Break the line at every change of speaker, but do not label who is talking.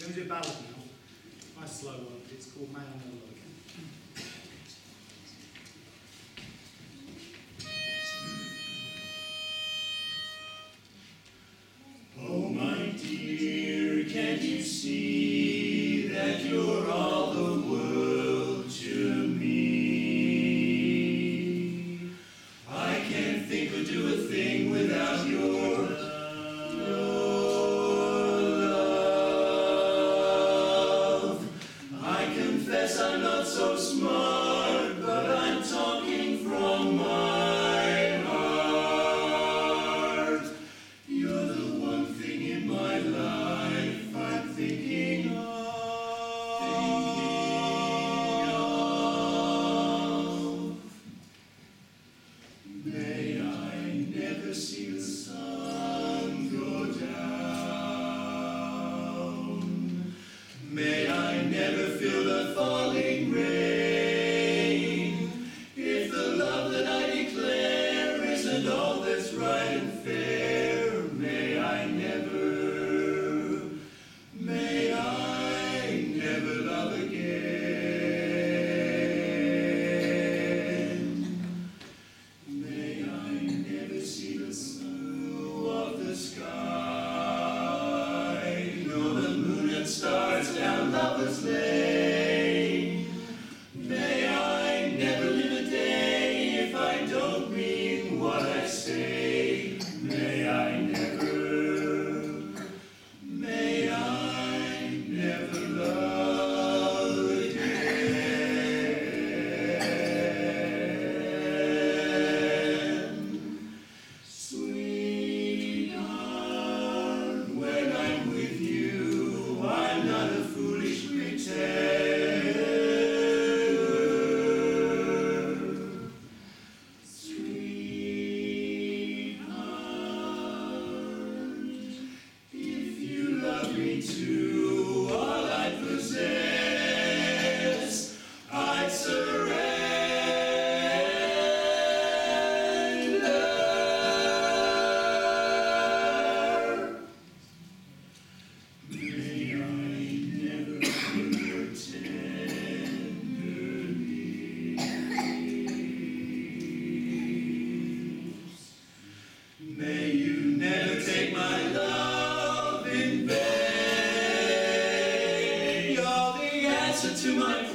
We're going to do a ballad now. Nice slow one. It's called May I Never Love Again.
Oh my dear, can't you see that you're all the world to me? I can't think or do a thing without your love. I confess I'm not so smart, but I'm talking from my heart. You're the one thing in my life I'm thinking of. May I never see the sun go down. May I never feel the falling rain. If the love that I declare isn't all that's right and fair, may I never love again. May I never see the blue of the sky, nor the moon and stars down Lover's Lane. May I never live a day if I don't mean what I say. May I never love again. Sweetheart, when I'm with you, I'm not a foolish pretender. Sweetheart, if you love me too, all I possess, I'd surrender. May I never hurt your tender lips. May you never take my love in vain. You're the answer to my